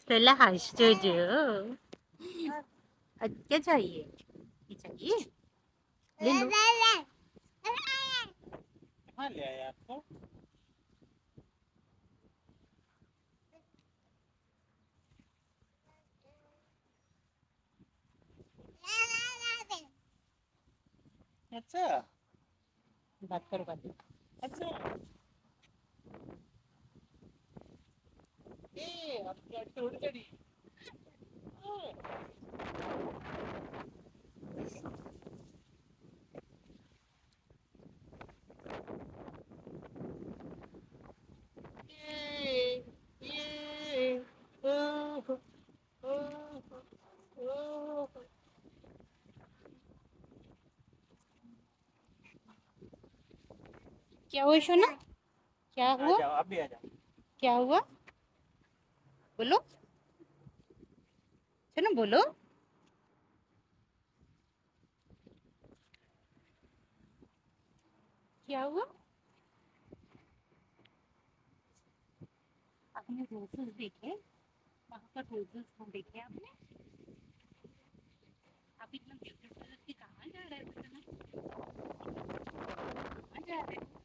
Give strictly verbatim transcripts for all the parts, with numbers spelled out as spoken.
relax Jojo। अ, क्या चाहिए? ये चाहिए? ले लो। कहाँ ले आया आपको? अच्छा बात करो बात करो। अच्छा ए आपकी गाड़ी उड़ चढ़ी। ये ये ओह ओह ओह। क्या हुआ सोना? क्या आ हुआ? जाओ आप भी आ जाओ। क्या हुआ? बोलो सोना, बोलो। क्या हुआ? आपने रोजेस देखे? वहाँ पर रोजेस को देखे आपने? आप इतना ब्यूटीफुल कलर के कहाँ जा रहे हो सोना? कहाँ जा रहे हो?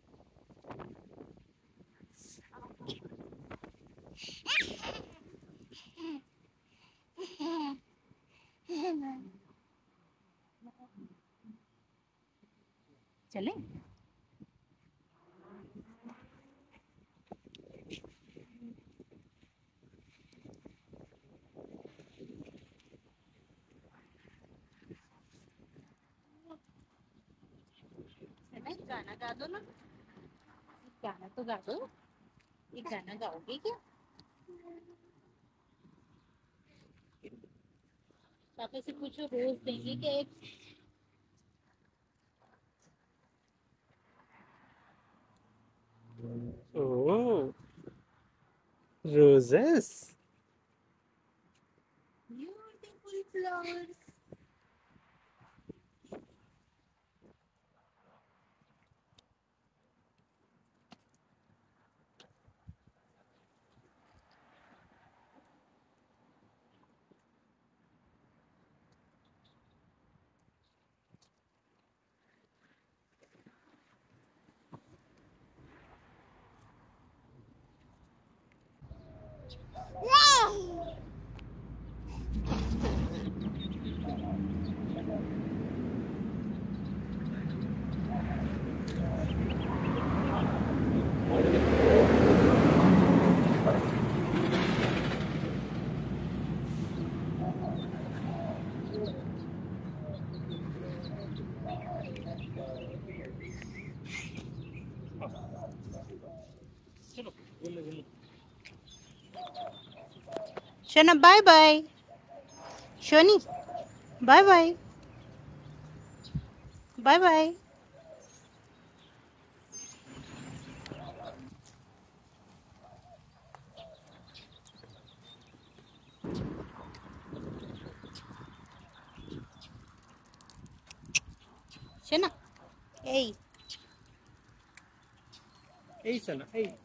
चलें? चलें? गाना गा दो ना। गाना तो गा दो। एक गाना गाओगे क्या? पापा से पूछो रोज देंगे क्या एक? Oh, roses. Beautiful flowers. चलो बोलो बोलो। शोना बाय बाय। शोनी बाय बाय। Bye bye. शोना ए Hey sana hey।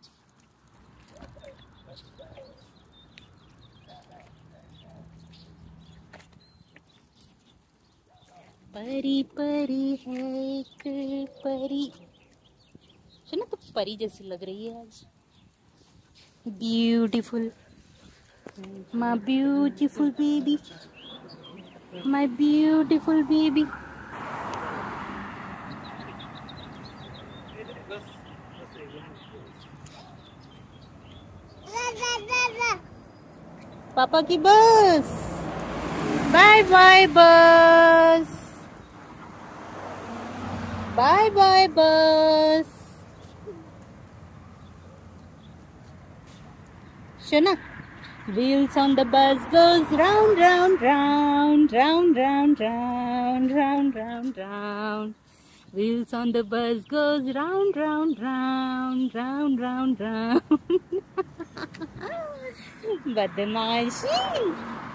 परी परी है एक परी। शोना तो परी जैसी लग रही है आज। Beautiful my beautiful baby, my beautiful baby. बस बस एक मिनट। पापा की bus. Bye bye bus. Bye bye bus. शोना wheels on the bus goes round round round round round round round round round wheels on the bus goes round round round round round round बदमाशी।